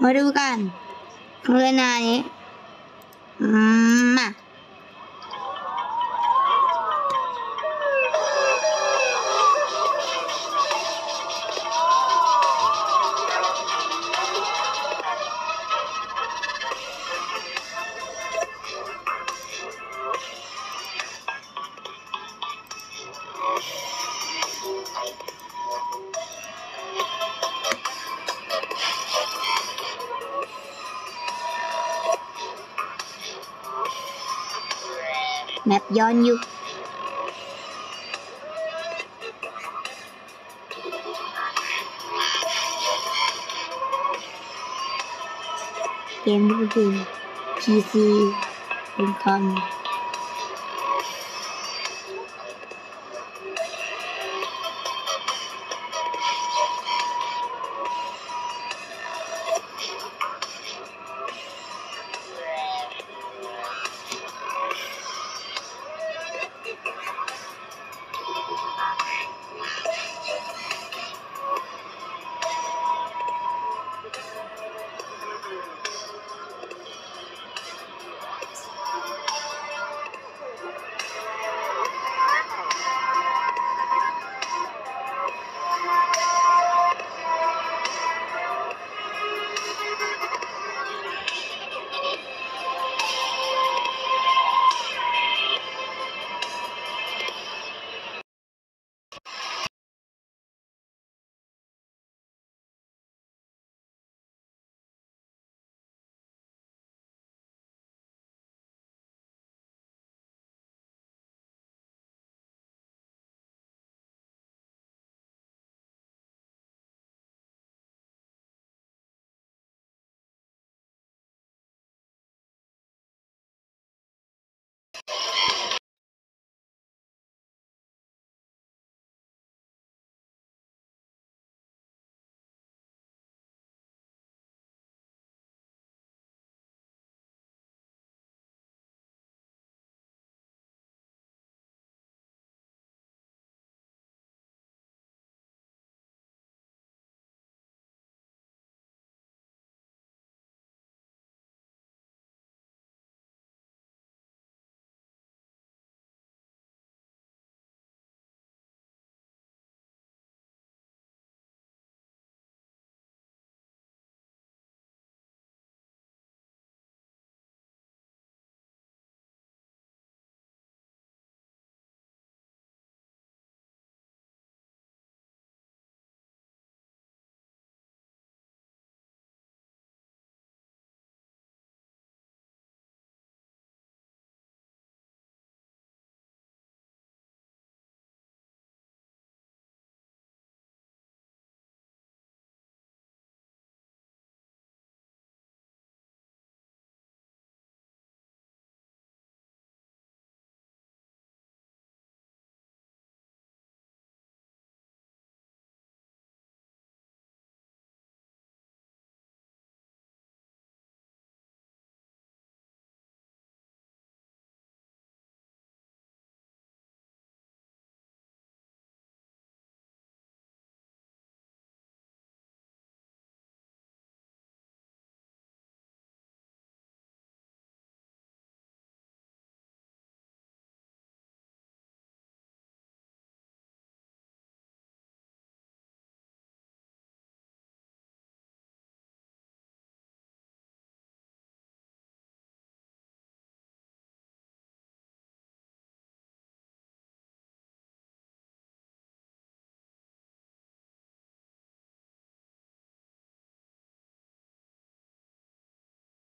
มาดูกันเรือนานี้มาแมปย้อนยุคเกมที่เป็น PC เป็นคอม